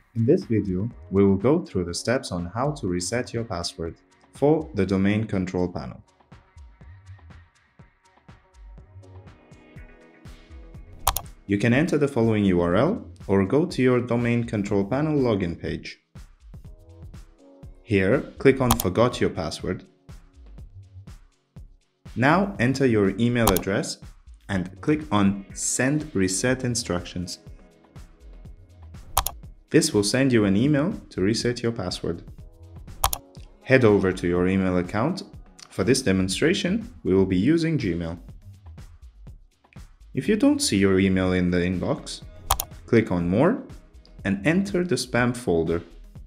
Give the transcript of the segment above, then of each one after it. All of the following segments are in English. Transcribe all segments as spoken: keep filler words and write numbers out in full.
In this video, we will go through the steps on how to reset your password for the domain control panel. You can enter the following U R L or go to your domain control panel login page. Here, click on Forgot your password. Now enter your email address and click on Send Reset Instructions. This will send you an email to reset your password. Head over to your email account. For this demonstration, we will be using Gmail. If you don't see your email in the inbox, click on More and enter the spam folder.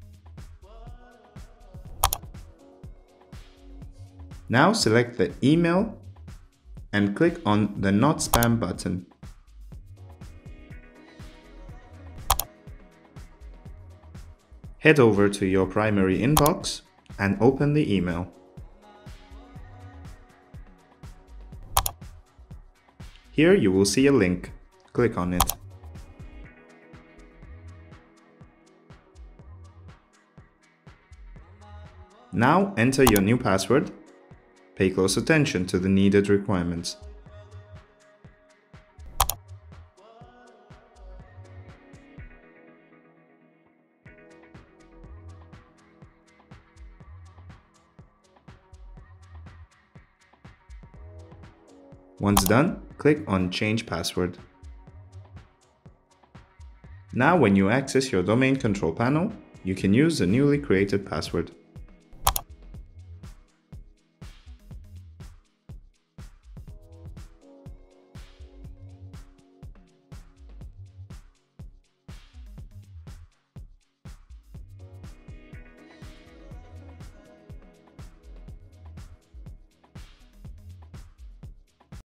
Now select the email and click on the Not Spam button. Head over to your primary inbox and open the email. Here you will see a link. Click on it. Now enter your new password. Pay close attention to the needed requirements. Once done, click on Change Password. Now when you access your domain control panel, you can use the newly created password.